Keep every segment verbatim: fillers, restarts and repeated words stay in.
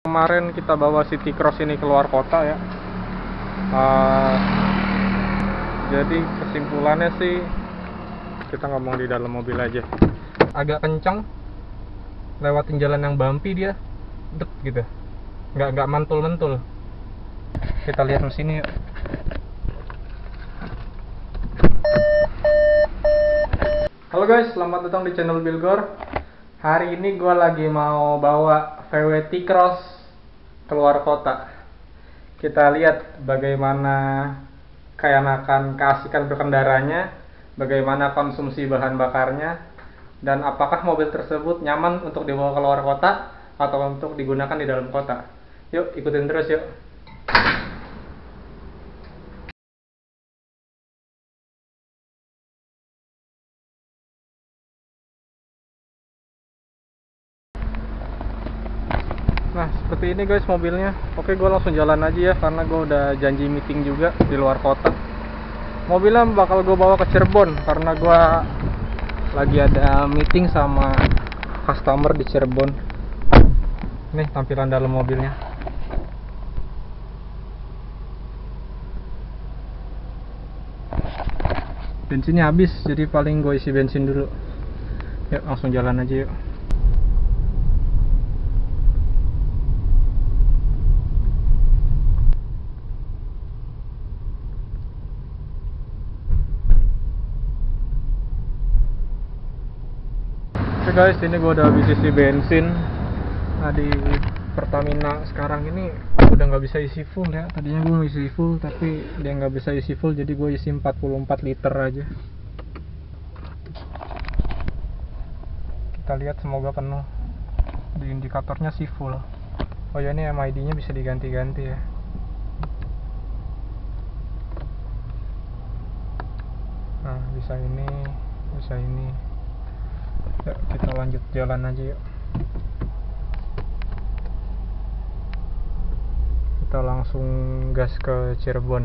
Kemarin kita bawa City Cross ini keluar kota ya. Uh, jadi kesimpulannya sih kita ngomong di dalam mobil aja. Agak kencang, lewatin jalan yang bumpy dia, dek gitu. Nggak nggak mantul-mantul. Kita lihat mesinnya yuk. Halo guys, selamat datang di channel Bilgor. Hari ini gue lagi mau bawa V W T-Cross keluar kota. Kita lihat bagaimana keenakan keasikan berkendaranya, bagaimana konsumsi bahan bakarnya, dan apakah mobil tersebut nyaman untuk dibawa keluar kota atau untuk digunakan di dalam kota. Yuk, ikutin terus yuk. Nah, seperti ini guys mobilnya. Oke, gue langsung jalan aja ya, karena gue udah janji meeting juga di luar kota. Mobilnya bakal gue bawa ke Cirebon, karena gue lagi ada meeting sama customer di Cirebon. Nih tampilan dalam mobilnya. Bensinnya habis, jadi paling gue isi bensin dulu. Yuk, langsung jalan aja yuk. Oke guys, ini gue udah habis isi bensin. Nah, di Pertamina sekarang ini udah nggak bisa isi full ya. Tadinya gue mau isi full, tapi dia nggak bisa isi full, jadi gue isi empat puluh empat liter aja. Kita lihat, semoga penuh. Di indikatornya sih full. Oh ya, ini M I D nya bisa diganti-ganti ya. Nah, bisa ini, bisa ini. Yuk, kita lanjut jalan aja yuk. Kita langsung gas ke Cirebon.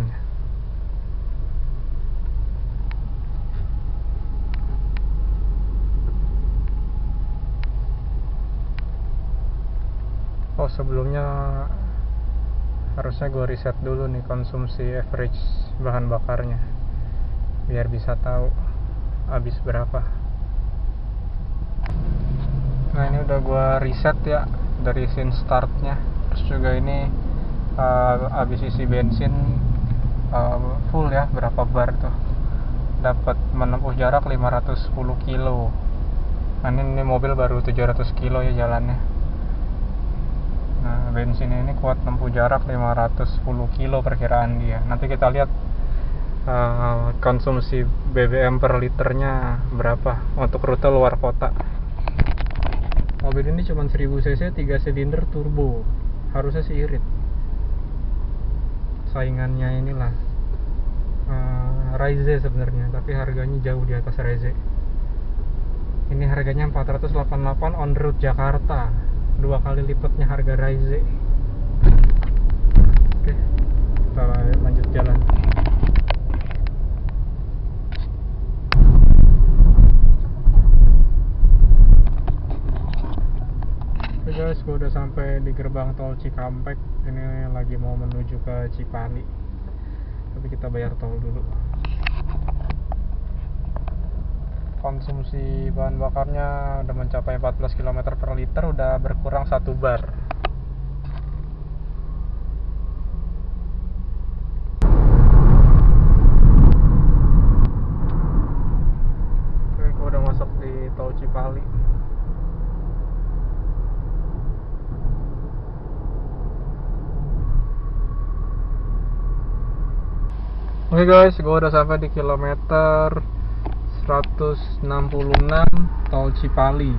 Oh, sebelumnya harusnya gue riset dulu nih konsumsi average bahan bakarnya, biar bisa tahu habis berapa. Nah, ini udah gua riset ya dari scene startnya. Terus juga ini uh, habis isi bensin uh, full ya, berapa bar tuh. Dapat menempuh jarak lima ratus sepuluh kilo. Nah, ini, ini mobil baru tujuh ratus kilo ya jalannya. Nah, bensin ini kuat menempuh jarak lima ratus sepuluh kilo perkiraan dia. Nanti kita lihat uh, konsumsi B B M per liternya berapa untuk rute luar kota. Mobil ini cuma seribu cc, tiga silinder turbo. Harusnya sih irit. Saingannya inilah uh, Raize sebenarnya, tapi harganya jauh di atas Raize. Ini harganya empat ratus delapan puluh delapan on road Jakarta, dua kali lipatnya harga Raize. Oke, kita lanjut jalan. Guys, gue udah sampai di gerbang tol Cikampek. Ini lagi mau menuju ke Cipali, tapi kita bayar tol dulu. Konsumsi bahan bakarnya udah mencapai empat belas kilometer per liter, udah berkurang satu bar. Oke, gue udah masuk di tol Cipali. Oke guys, gue udah sampai di kilometer seratus enam puluh enam tol Cipali.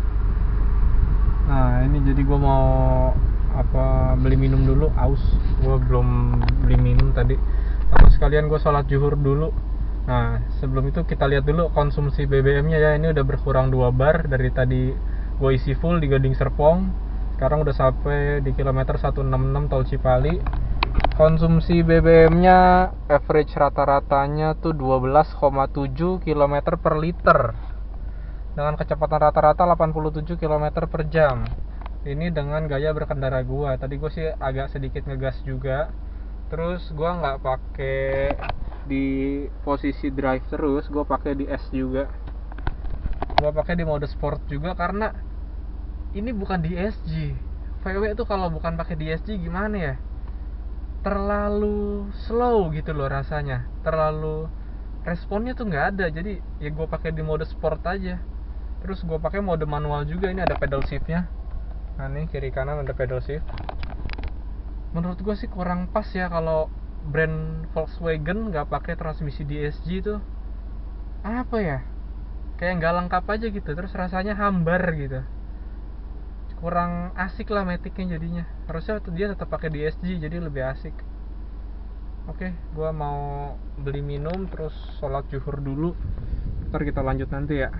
Nah, ini jadi gue mau apa beli minum dulu, aus. Gue belum beli minum tadi. Sama sekalian gue sholat zuhur dulu. Nah, sebelum itu kita lihat dulu konsumsi B B M nya ya. Ini udah berkurang dua bar dari tadi gue isi full di Gading Serpong. Sekarang udah sampai di kilometer seratus enam puluh enam tol Cipali. Konsumsi B B M nya average rata-ratanya tuh dua belas koma tujuh kilometer per liter, dengan kecepatan rata-rata delapan puluh tujuh kilometer per jam. ini dengan gaya berkendara gua. Tadi gua sih agak sedikit ngegas juga, terus gua nggak pakai di posisi drive terus, gua pakai di S juga, gua pakai di mode sport juga karena ini bukan di S G. V W itu kalau bukan pakai di S G gimana ya, terlalu slow gitu loh rasanya, terlalu responnya tuh nggak ada. Jadi ya gue pakai di mode sport aja. Terus gue pakai mode manual juga, ini ada pedal shiftnya. Nah nih kiri kanan ada pedal shift. Menurut gue sih kurang pas ya kalau brand Volkswagen nggak pakai transmisi D S G tuh, apa ya, kayak nggak lengkap aja gitu. Terus rasanya hambar gitu, kurang asik lah metiknya jadinya. Harusnya dia tetap pakai D S G jadi lebih asik. Oke, gua mau beli minum terus sholat zuhur dulu. Ntar kita lanjut nanti ya.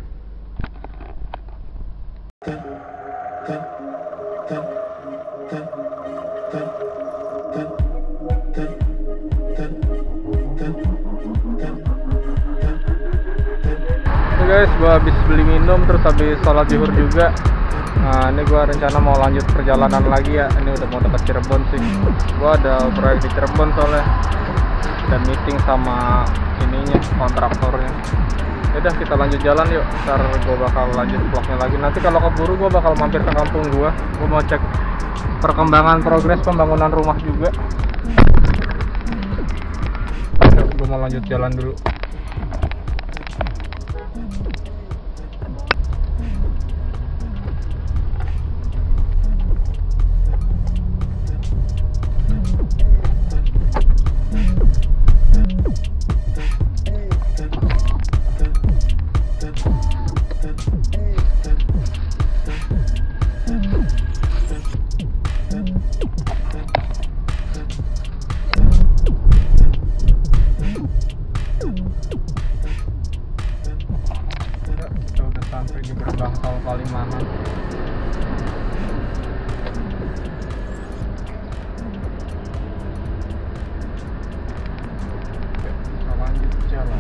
Oke guys, gua habis beli minum terus habis sholat zuhur juga. Nah ini gue rencana mau lanjut perjalanan lagi ya. Ini udah mau dekat Cirebon sih. Gue ada proyek di Cirebon soalnya, dan meeting sama ininya, kontraktornya. Yaudah kita lanjut jalan yuk. Ntar gue bakal lanjut vlognya lagi. Nanti kalau keburu gue bakal mampir ke kampung gue. Gue mau cek perkembangan progres pembangunan rumah juga. Gue mau lanjut jalan dulu. Sampai di gerbang tol Palimanan. Oke, kita lanjut jalan.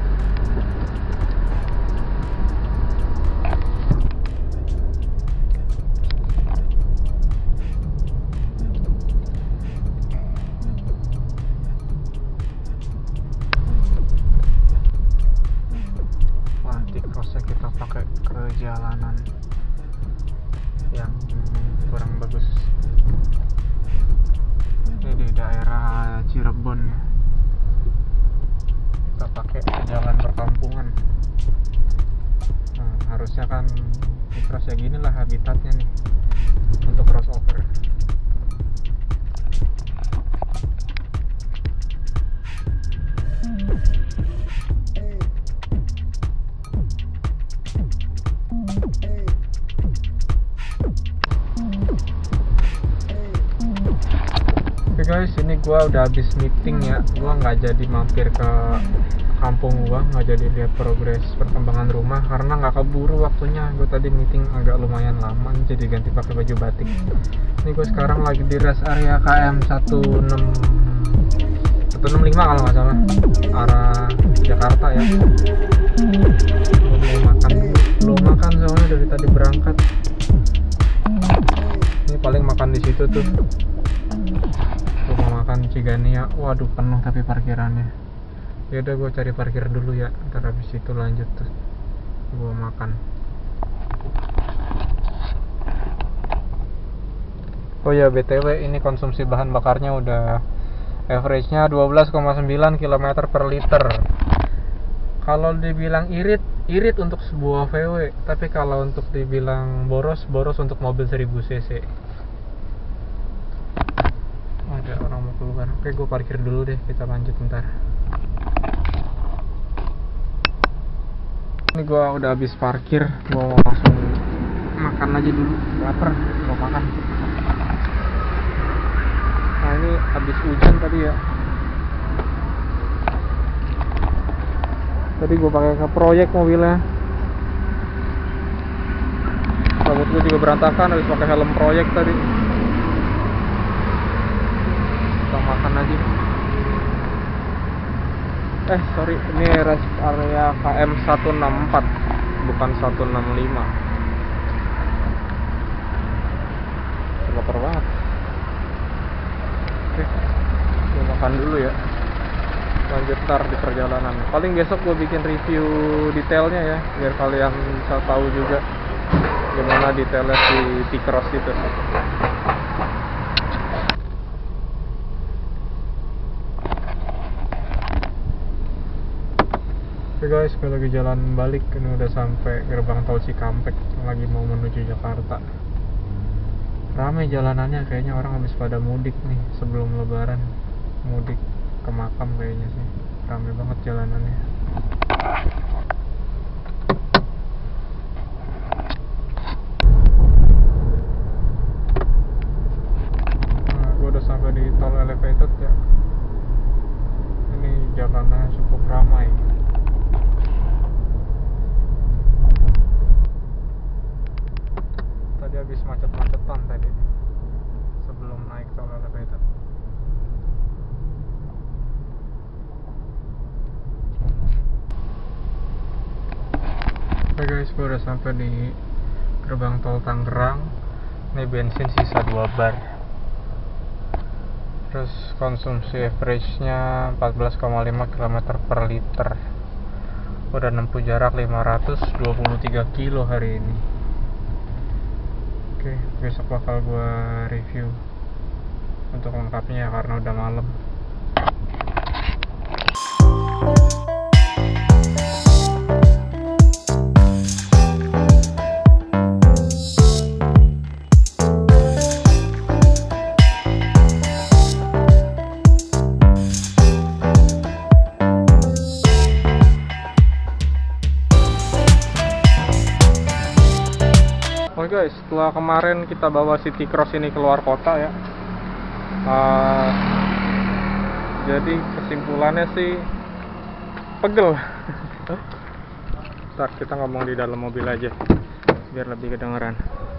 Kita pakai kejalanan yang kurang bagus. Ini di daerah Cirebon ya. Kita pakai jalan perkampungan. Nah, harusnya kan di cross ya gini lah habitatnya nih untuk crossover. Oke guys, ini gue udah habis meeting ya. Gue nggak jadi mampir ke kampung gue, nggak jadi lihat progres perkembangan rumah karena nggak keburu waktunya. Gue tadi meeting agak lumayan lama, jadi ganti pakai baju batik. Ini gue sekarang lagi di rest area K M satu enam lima kalau nggak salah, arah Jakarta ya. Gue mau makan, belum makan soalnya dari tadi berangkat. Ini paling makan di situ tuh. Gue mau makan Cigania. Waduh penuh tapi parkirannya. Ya udah gue cari parkir dulu ya. Ntar habis itu lanjut tuh gue makan. Oh ya B T W ini konsumsi bahan bakarnya udah average-nya dua belas koma sembilan kilometer per liter. Kalau dibilang irit, irit untuk sebuah V W. Tapi kalau untuk dibilang boros, boros untuk mobil seribu cc. Ada orang mau keluar. Oke, gue parkir dulu deh, kita lanjut ntar. Ini gue udah habis parkir, gue mau langsung makan aja dulu. Laper, mau makan. Nah ini habis hujan tadi ya. Tadi gue pakai ke proyek mobilnya. Rambut gue juga berantakan, habis pakai helm proyek tadi. Kita makan aja. Eh sorry, ini rest area K M seratus enam puluh empat bukan seratus enam puluh lima. lapar banget. Oke, gue makan dulu ya. Lanjut ntar di perjalanan. Paling besok gue bikin review detailnya ya, biar kalian bisa tahu juga gimana detailnya si T-Cross itu. Oke guys, gue lagi jalan balik. Ini udah sampai gerbang tol Cikampek, lagi mau menuju Jakarta. Ramai jalanannya, kayaknya orang habis pada mudik nih sebelum lebaran. Mudik ke makam kayaknya sih. Ramai banget jalanannya. Nah, gue udah sampai di tol elevated ya. Ini jalannya cukup ramai. Tadi habis macet-macetan tadi sebelum naik tol elevated. Oke guys, gue udah sampai di gerbang tol Tangerang. Ini bensin sisa dua bar. Terus konsumsi average-nya empat belas koma lima kilometer per liter. Udah nempuh jarak lima ratus dua puluh tiga kilo hari ini. Oke, besok bakal gue review untuk lengkapnya karena udah malam. Oke guys, setelah kemarin kita bawa si T-Cross ini keluar kota ya, uh, jadi kesimpulannya sih pegel. Ntar kita ngomong di dalam mobil aja biar lebih kedengeran.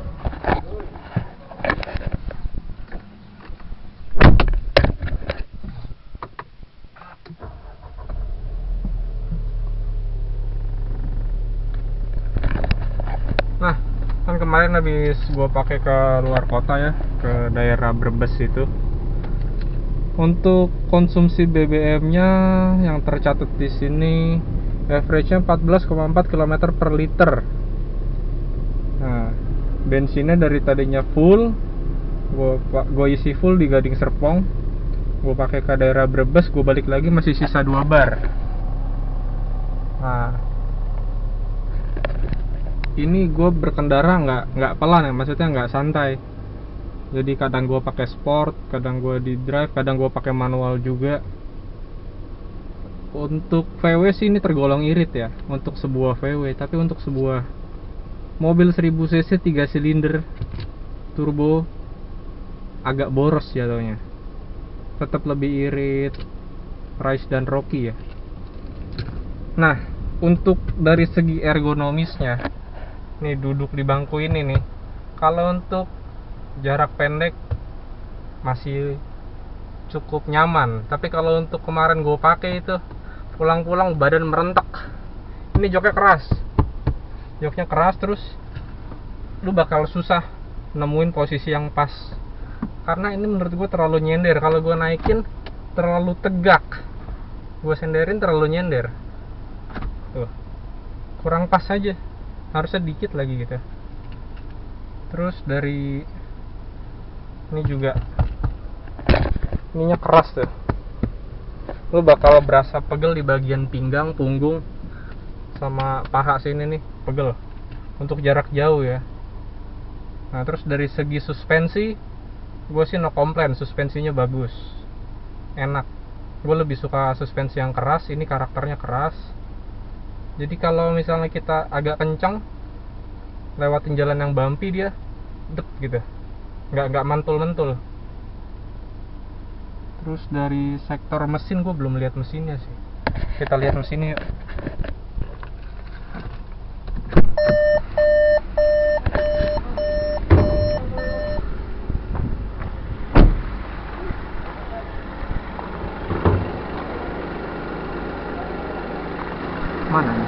Nah, kan kemarin habis gue pakai ke luar kota ya, ke daerah Brebes itu. Untuk konsumsi B B M-nya yang tercatat di sini average-nya empat belas koma empat kilometer per liter. Nah, bensinnya dari tadinya full, gue gue isi full di Gading Serpong, gue pakai ke daerah Brebes, gue balik lagi masih sisa dua bar. Nah, ini gue berkendara nggak nggak pelan ya, maksudnya nggak santai. Jadi kadang gue pakai sport, kadang gue di drive, kadang gue pakai manual juga. Untuk V W sih ini tergolong irit ya, untuk sebuah V W. Tapi untuk sebuah mobil seribu cc tiga silinder turbo agak boros jatuhnya. Tetap lebih irit Rise dan Rocky ya. Nah, untuk dari segi ergonomisnya, nih duduk di bangku ini nih, kalau untuk jarak pendek masih cukup nyaman. Tapi kalau untuk kemarin gue pakai itu, pulang-pulang badan merentek. Ini joknya keras, joknya keras terus lu bakal susah nemuin posisi yang pas. Karena ini menurut gue terlalu nyender. Kalau gue naikin terlalu tegak, gue senderin terlalu nyender. Tuh, kurang pas aja, harusnya dikit lagi gitu. Terus dari ini juga, ininya keras tuh, lu bakal berasa pegel di bagian pinggang, punggung, sama paha sini nih, pegel untuk jarak jauh ya. Nah, terus dari segi suspensi, gue sih no komplain, suspensinya bagus, enak. Gue lebih suka suspensi yang keras, ini karakternya keras. Jadi kalau misalnya kita agak kencang lewatin jalan yang bumpy, dia dek gitu, nggak nggak mantul-mantul. Terus dari sektor mesin, gue belum lihat mesinnya sih. Kita lihat mesinnya yuk. Mana nih?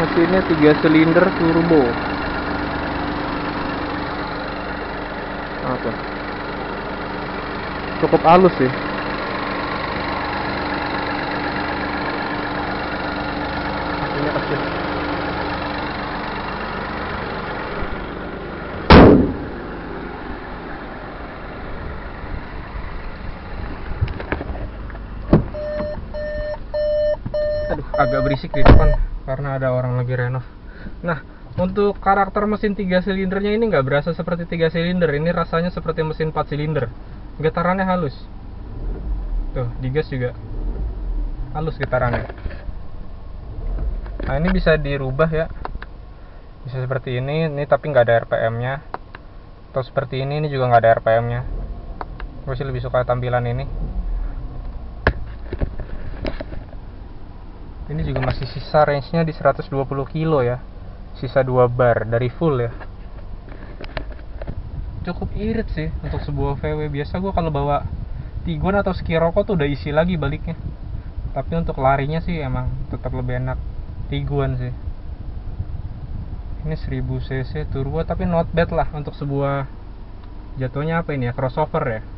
Mesinnya tiga silinder turbo. Apa? Cukup halus sih. Mesinnya kecil. Aduh, agak berisik di depan karena ada orang lagi renov. Nah, untuk karakter mesin tiga silindernya ini nggak berasa seperti tiga silinder. Ini rasanya seperti mesin empat silinder. Getarannya halus. Tuh, digas juga halus getarannya. Nah, ini bisa dirubah ya. Bisa seperti ini, ini tapi nggak ada R P M-nya. Atau seperti ini, ini juga nggak ada R P M-nya. Gue sih lebih suka tampilan ini. Ini juga masih sisa range-nya di seratus dua puluh kilo ya. Sisa dua bar dari full ya. Cukup irit sih untuk sebuah V W. Biasa gue kalau bawa Tiguan atau Scirocco tuh udah isi lagi baliknya. Tapi untuk larinya sih emang tetap lebih enak Tiguan sih. Ini seribu cc turbo tapi not bad lah untuk sebuah, jatuhnya apa ini ya, crossover ya.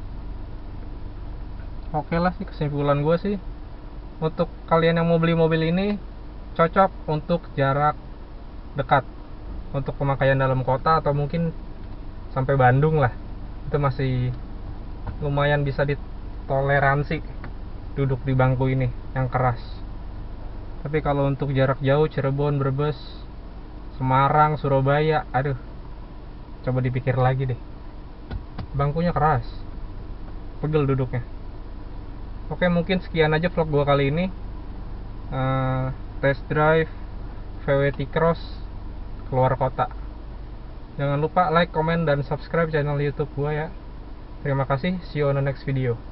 Oke lah sih kesimpulan gue sih, untuk kalian yang mau beli mobil ini cocok untuk jarak dekat, untuk pemakaian dalam kota atau mungkin sampai Bandung lah, itu masih lumayan bisa ditoleransi duduk di bangku ini yang keras. Tapi kalau untuk jarak jauh Cirebon, Brebes, Semarang, Surabaya, aduh, coba dipikir lagi deh, bangkunya keras, pegel duduknya. Oke, mungkin sekian aja vlog gua kali ini. uh, Test drive V W T-Cross keluar kota. Jangan lupa like, comment, dan subscribe channel YouTube gua ya. Terima kasih, see you on the next video.